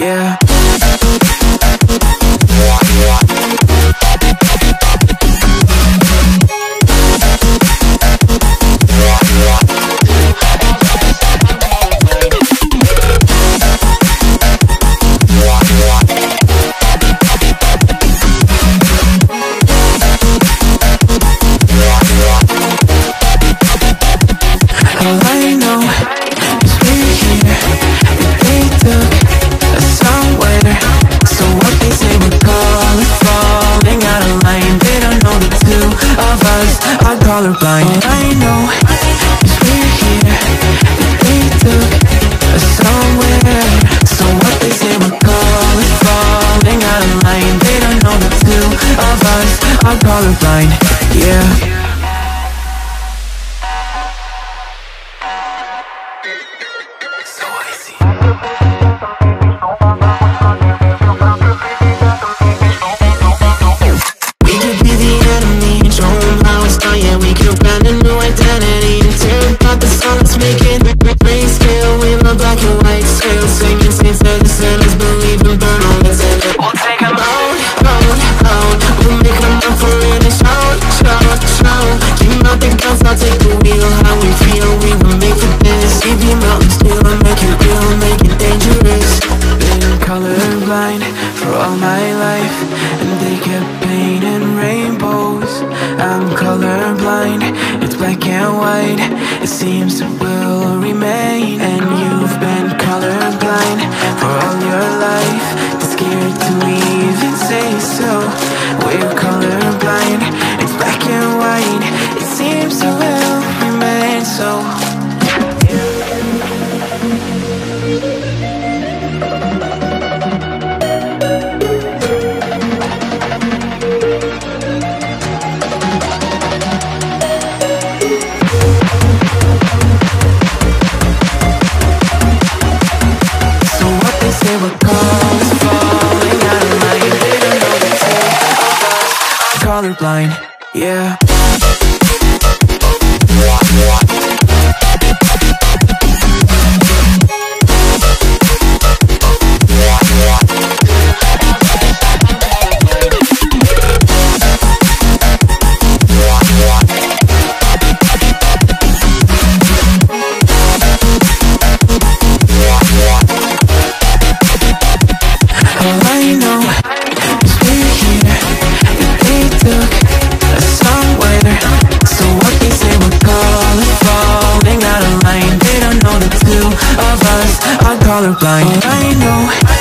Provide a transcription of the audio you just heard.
yeah. All I know is we're here, and they took us somewhere. So what they say we're calling, falling out of line. They don't know the two of us are colorblind. All I know is we're here, and they took us somewhere. So what they say we're calling, falling out of line. They don't know the two of us are colorblind, yeah. I'll take the wheel, how we feel, we were made for this. Keep your mountains still, make it real, make it dangerous. Been colorblind for all my life, and they kept painting rainbows. I'm colorblind, it's black and white. It seems it will remain. And you've been colorblind for all your life, too scared to even say so. We're colorblind, it's black and white. It seems it will remain so. We're calling, falling out of line. They don't know the two of us are colorblind, yeah. Colorblind. All I know